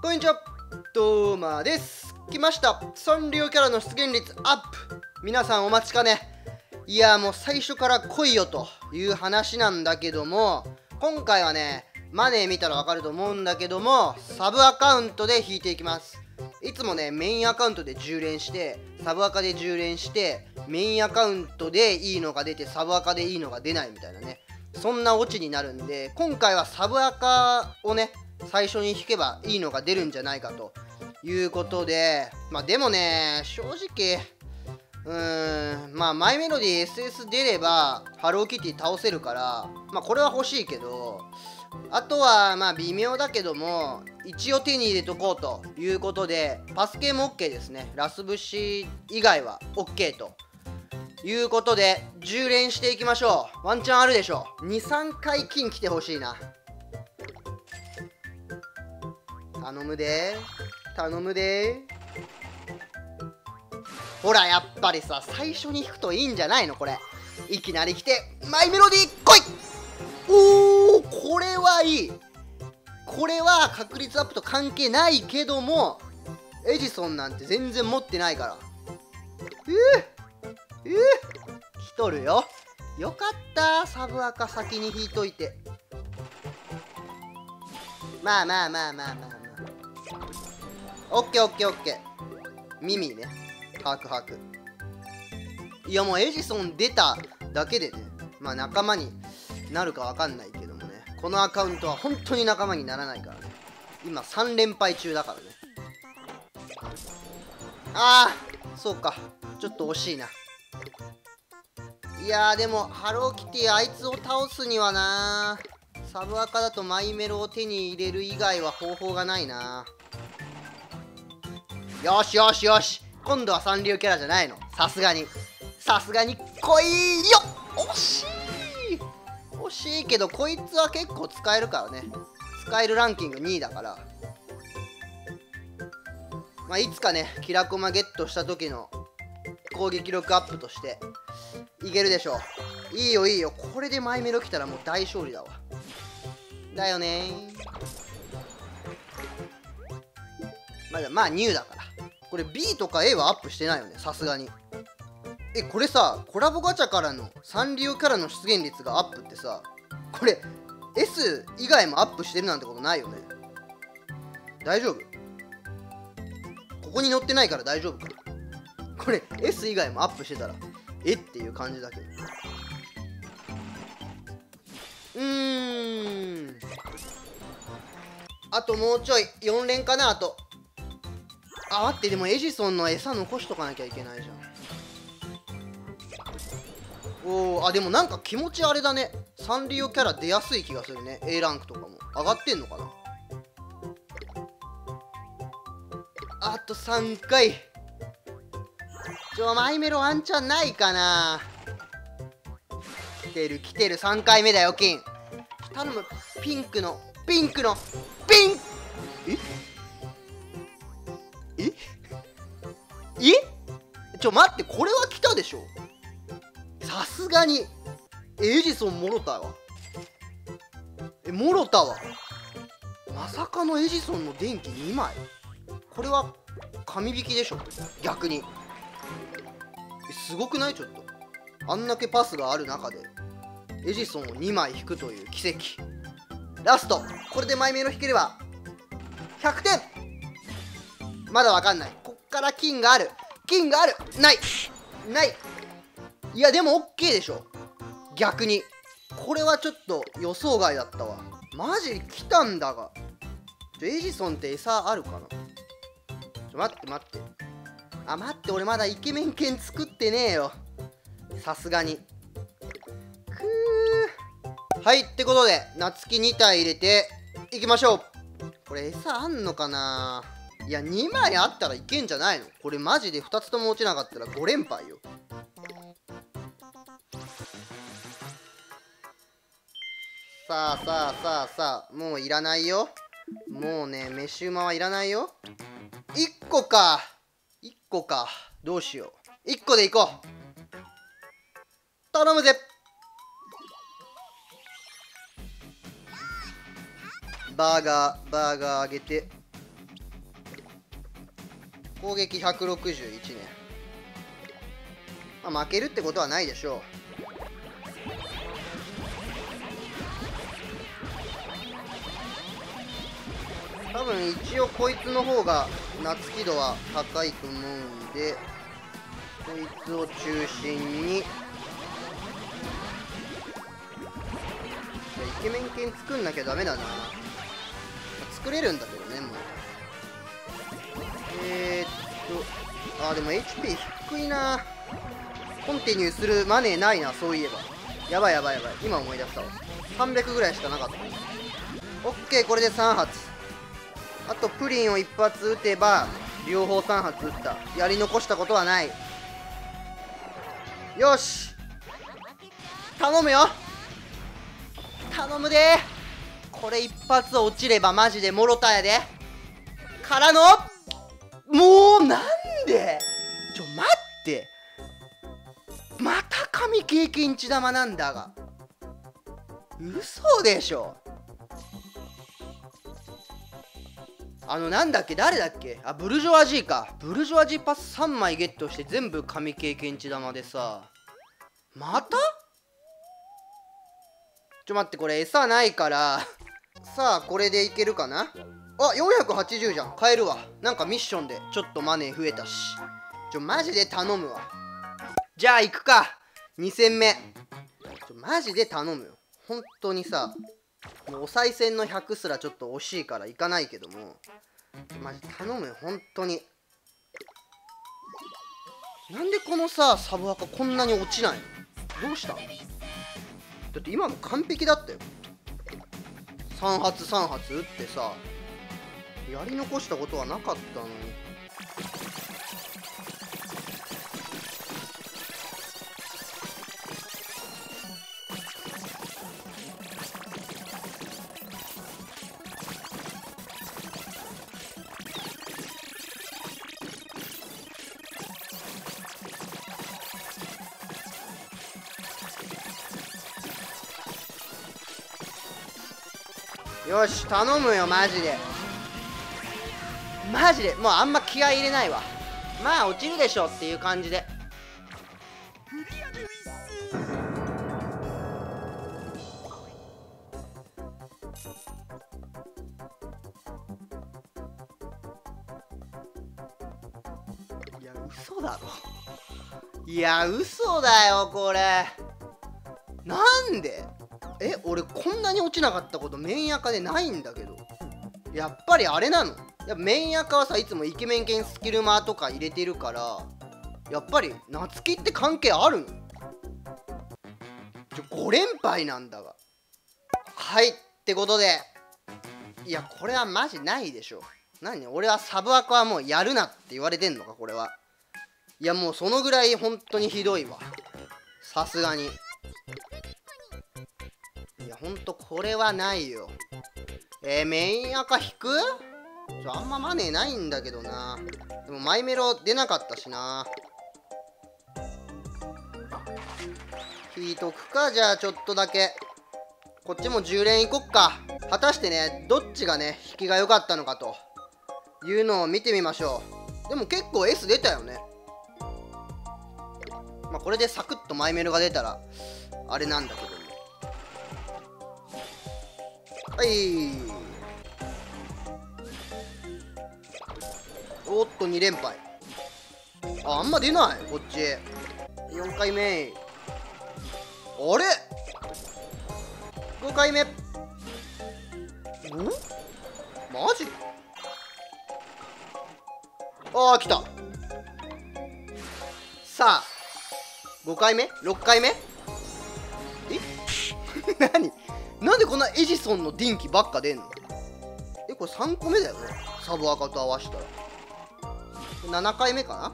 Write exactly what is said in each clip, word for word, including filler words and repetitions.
こんにちは、トーマです。来ました。サンリオキャラの出現率アップ。皆さんお待ちかね。いや、もう最初から来いよという話なんだけども、今回はね、マネー見たらわかると思うんだけども、サブアカウントで引いていきます。いつもね、メインアカウントでじゅう連して、サブアカでじゅう連して、メインアカウントでいいのが出て、サブアカでいいのが出ないみたいなね、そんなオチになるんで、今回はサブアカをね、最初に引けばいいのが出るんじゃないかということで、まあでもね、正直、うーん、まあマイメロディー エスエス 出ればハローキティ倒せるから、まあこれは欲しいけど、あとはまあ微妙だけども、一応手に入れとこうということで、パス系も OK ですね。ラス節以外は OK ということで、じゅう連していきましょう。ワンチャンあるでしょう。に、さんかい金来てほしいな。頼むで頼むでほら、やっぱりさ、最初に引くといいんじゃないのこれ。いきなり来て、マイメロディー来い。おー、これはいい。これは確率アップと関係ないけども、エジソンなんて全然持ってないから。えー、えー、来とるよ。よかった、サブアカ先に引いといて。まあまあまあまあまあまあ。オッケーオッケーオッケー。耳ね。把握把握。いやもうエジソン出ただけでね、まあ仲間になるかわかんないけどもね、このアカウントは本当に仲間にならないからね。今さん連敗中だからね。ああ、そうか。ちょっと惜しいな。いやーでも、ハローキティあいつを倒すにはなー、サブアカだとマイメロを手に入れる以外は方法がないな。よしよしよし、今度はサンリオキャラじゃないの。さすがにさすがに来いよ。惜しい惜しいけど、こいつは結構使えるからね。使えるランキングにいだから、まあいつかね、キラコマゲットした時の攻撃力アップとしていけるでしょう。いいよいいよ、これでマイメロ来たらもう大勝利だわ。だよねー。まだまあニューだから。これ ビー とか エー はアップしてないよね、さすがに。え、これさ、コラボガチャからのサンリオキャラの出現率がアップってさ、これ S 以外もアップしてるなんてことないよね。大丈夫？ここに載ってないから大丈夫か。これ S 以外もアップしてたらえっていう感じだけど。うーん、あともうちょい、よん連かな。あとあ、待って、でもエジソンの餌残しとかなきゃいけないじゃん。おー、あ、でもなんか気持ちあれだね。サンリオキャラ出やすい気がするね。 A ランクとかも上がってんのかな。あとさんかい。ちょ、マイメロワンチャンないかな。来てる来てる、さんかいめだよ金。頼む、ピンクのピンクのピン。えええちょ待って、これは来たでしょ。さすがにエジソンもろたわ。え、もろたわ。まさかのエジソンの電気にまい。これは神引きでしょ逆に。え、すごくない？ちょっとあんだけパスがある中でエジソンをにまい引くという奇跡。ラスト、これでマイメロ引ければひゃくてん。まだわかんない。こっから金がある金がある。ないない。いやでも OK でしょ逆に。これはちょっと予想外だったわ。マジ来たんだが。ちょエジソンって餌あるかな。ちょ待って待って、あ、待って、俺まだイケメン犬作ってねえよ、さすがに。くー。はい、ってことで夏希に体入れていきましょう。これ餌あんのかな。いやにまいあったらいけんじゃないの。これマジでふたつとも落ちなかったらご連敗よ。さあさあさあさあ、もういらないよ。もうね、飯馬はいらないよ。いっこかいっこか、どうしよう。いっこでいこう。頼むぜ。バーガーバーガーあげて攻撃ひゃくろくじゅういちね。まあ、負けるってことはないでしょう。多分一応こいつの方が夏輝度は高いと思うんで、こいつを中心にイケメン犬作んなきゃダメだな。作れるんだけどね、もう。えー、っとあーでも エイチピー 低いな。コンティニューするマネーないな、そういえば。やばいやばいやばい、今思い出したわ。さんびゃくぐらいしかなかった。オッケー、これでさん発。あとプリンを一発撃てば両方さん発撃った。やり残したことはない。よし、頼むよ、頼むで。これ一発落ちればマジでもろたやで。からのもうなんでちょ待って、また神経験値玉なんだが、嘘でしょ。あのなんだっけ、誰だっけ、あブルジョワジーか。ブルジョワジーパスさんまいゲットして全部神経験値玉でさ、またちょ待って、これ餌ないからさあこれでいけるかな。あよんひゃくはちじゅうじゃん、買えるわ。なんかミッションでちょっとマネー増えたし、ちょマジで頼むわ。じゃあ行くか、に戦目。ちょマジで頼むよ、本当にさ。もうお賽銭のひゃくすらちょっと惜しいから行かないけども、マジ頼むよ本当に。なんでこのさサブアカこんなに落ちないの、どうした？だって今の完璧だったよ。さん発さん発打ってさ、やり残したことはなかったのに。よし頼むよマジで、マジでもうあんま気合い入れないわ。まあ落ちるでしょっていう感じで。いや嘘だろ、いや嘘だよこれ。なんでえ俺こんなに落ちなかったことメインアカでないんだけど。やっぱりあれなの、やっぱメインアカはさいつもイケメン犬スキルマーとか入れてるから、やっぱり夏希って関係あるの。ちょご連敗なんだが。はいってことで、いやこれはマジないでしょ。何俺はサブアカはもうやるなって言われてんのかこれは。いやもうそのぐらい本当にひどいわ、さすがに。いやほんとこれはないよ。えー、メインアカ引く？ちょあんまマネーないんだけどな。でもマイメロ出なかったしな。引いとくか、じゃあちょっとだけ。こっちもじゅう連いこっか。果たしてねどっちがね引きが良かったのかというのを見てみましょう。でも結構 S 出たよね。まあこれでサクッとマイメロが出たらあれなんだけども。はいおっとに連敗。ああんま出ないこっち。よんかいめ。あれごかいめ。んマジああ来た。さあごかいめろっかいめ。え何なんでこんなエジソンの電気ばっか出んの。えこれさんこめだよね、サブアカと合わせたら。ななかいめか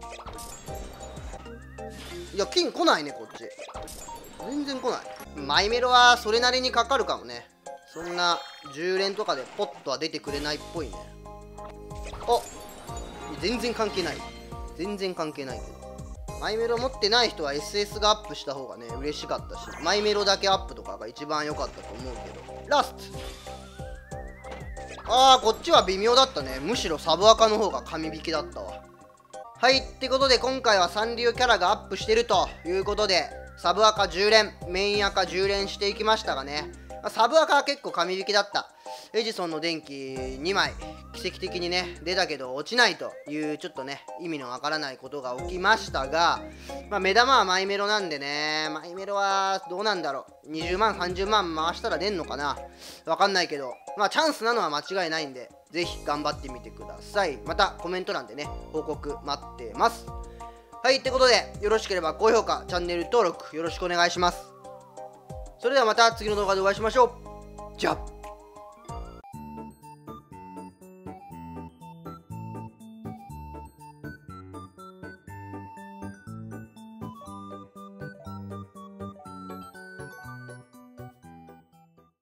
な。いや金来ないねこっち、全然来ない。マイメロはそれなりにかかるかもね。そんなじゅう連とかでポッとは出てくれないっぽいね。あ全然関係ない、全然関係ないけど。マイメロ持ってない人は エスエス がアップした方がね嬉しかったし、マイメロだけアップとかが一番良かったと思うけど。ラストあーこっちは微妙だったね。むしろサブアカの方が神引きだったわ。はい、ってことで今回はサンリオキャラがアップしてるということで、サブアカじゅう連、メインアカじゅう連していきましたがね、まあ、サブアカは結構神引きだった。エジソンの電気にまい、奇跡的にね、出たけど落ちないというちょっとね、意味のわからないことが起きましたが、まあ、目玉はマイメロなんでね、マイメロはどうなんだろう。にじゅうまん、さんじゅうまん回したら出んのかな、わかんないけど、まあチャンスなのは間違いないんで、ぜひ頑張ってみてください。またコメント欄でね、報告待ってます。はい、ってことで、よろしければ高評価、チャンネル登録よろしくお願いします。それではまた次の動画でお会いしましょう。じゃあ。